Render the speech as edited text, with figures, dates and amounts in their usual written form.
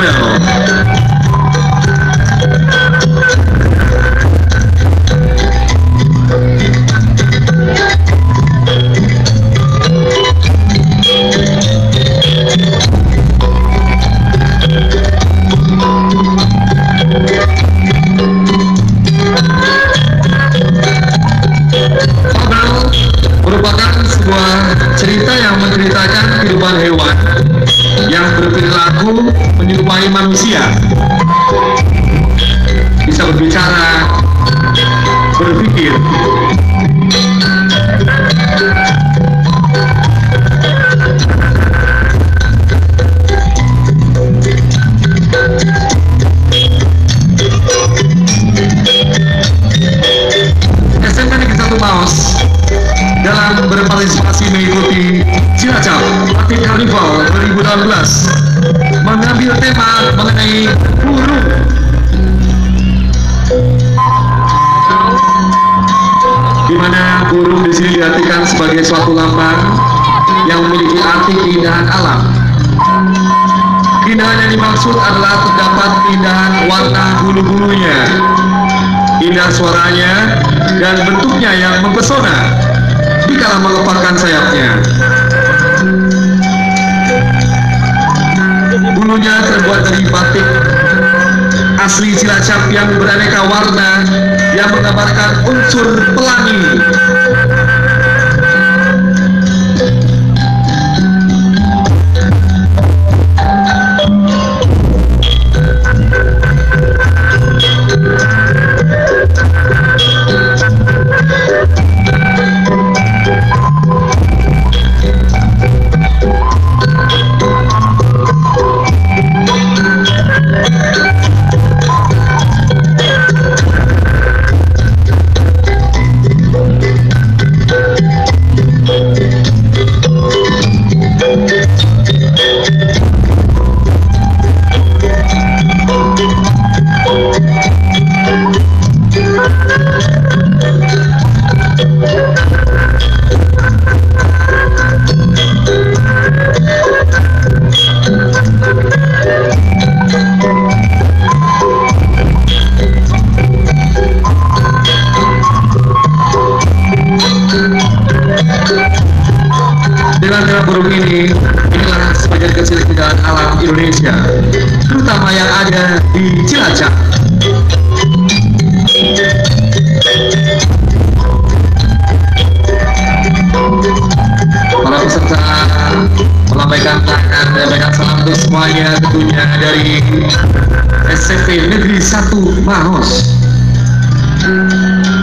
Bel. Merupakan sebuah cerita yang menceritakan kehidupan hewan yang berperilaku menyerupai manusia, bisa berbicara, berpikir. SMK Negeri 1 Maos dalam berpartisipasi mengikuti Cilacap Aktif Carnival 2018 mengambil tema mengenai burung. Di mana burung di sini diartikan sebagai suatu lambang yang memiliki arti keindahan alam. Keindahan yang dimaksud adalah terdapat keindahan warna bulu-bulunya, indah suaranya, dan bentuknya yang mempesona dikala melepaskan sayapnya. Bulunya terbuat dari batik asli Cilacap yang beraneka warna yang menggambarkan unsur pelangi. Dengan cara burung inilah sebagian kecil keindahan alam Indonesia, terutama yang ada di Cilacap. Para peserta melambaikan tangan dan memberikan salam untuk semuanya, tentunya dari SMP Negeri 1 Maos.